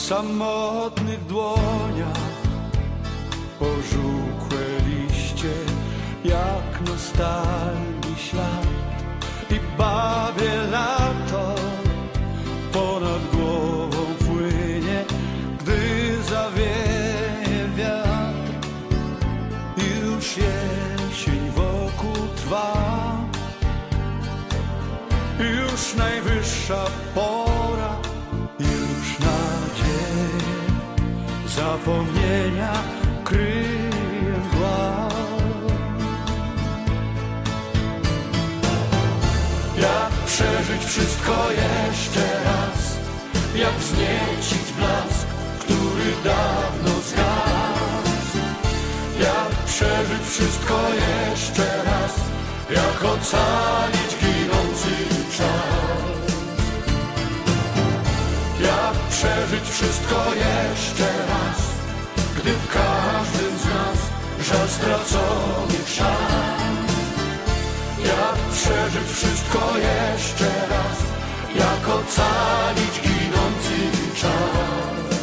samotnych dłoniach pożółkłe liście jak nostalgii ślad i bawię lato ponad głową płynie, gdy zawieje wiatr. Już jesień wokół trwa, już najwyższa pora, już nadzieję zapomnienia kryje mgła. Jak przeżyć wszystko jeszcze raz, jak wzniecić blask, który dawno zgasł. Jak przeżyć wszystko jeszcze raz, jak ocalić ginący czas. Jak przeżyć wszystko jeszcze raz, gdy w każdym z nas żal straconych szans. Jak przeżyć wszystko jeszcze raz, jak ocalić ginący czas.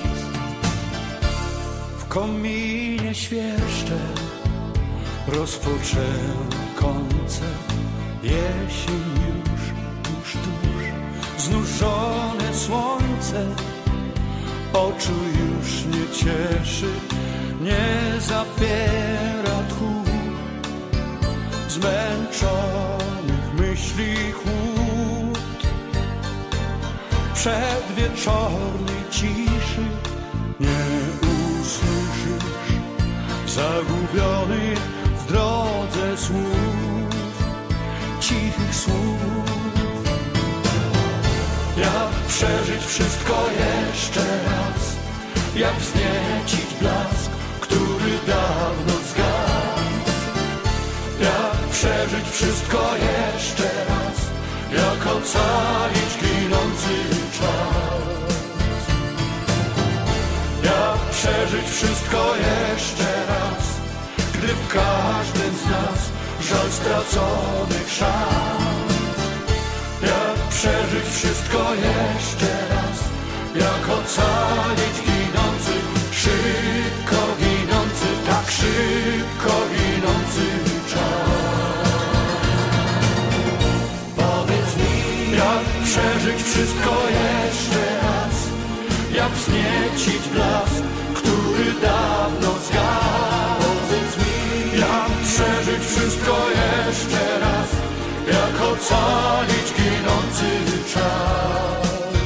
W kominie świerszcze rozpoczęły koncert. Jesień już tuż, znużone słońce oczu już nie cieszy, nie zapiera tchu zmęczonych myśli chłód. Przedwieczornej ciszy nie usłyszysz zagubionych w drodze słów, cichych słów. Jak przeżyć wszystko jeszcze raz, jak wzniecić blask, który dawno zgasł. Jak przeżyć wszystko jeszcze raz, jak ocalić ginący czas. Jak przeżyć wszystko jeszcze raz, gdy w każdym z nas żal straconych szans. Jak przeżyć wszystko jeszcze raz, jak ocalić ginący, szybko ginący, tak szybko ginący czas. Powiedz mi, jak przeżyć wszystko jeszcze raz, jak wzniecić blask, który dawno zgasł. Powiedz mi, jak przeżyć wszystko jeszcze raz, jak ocalić ginący czas.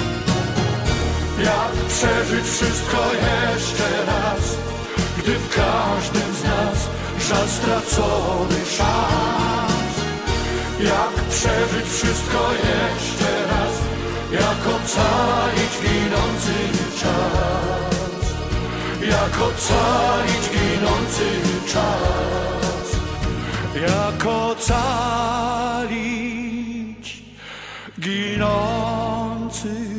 Jak przeżyć wszystko jeszcze raz, gdy w każdym z nas żal stracony szans. Jak przeżyć wszystko jeszcze raz, jak ocalić ginący czas. Jak ocalić ginący czas. Jak ocalić ginący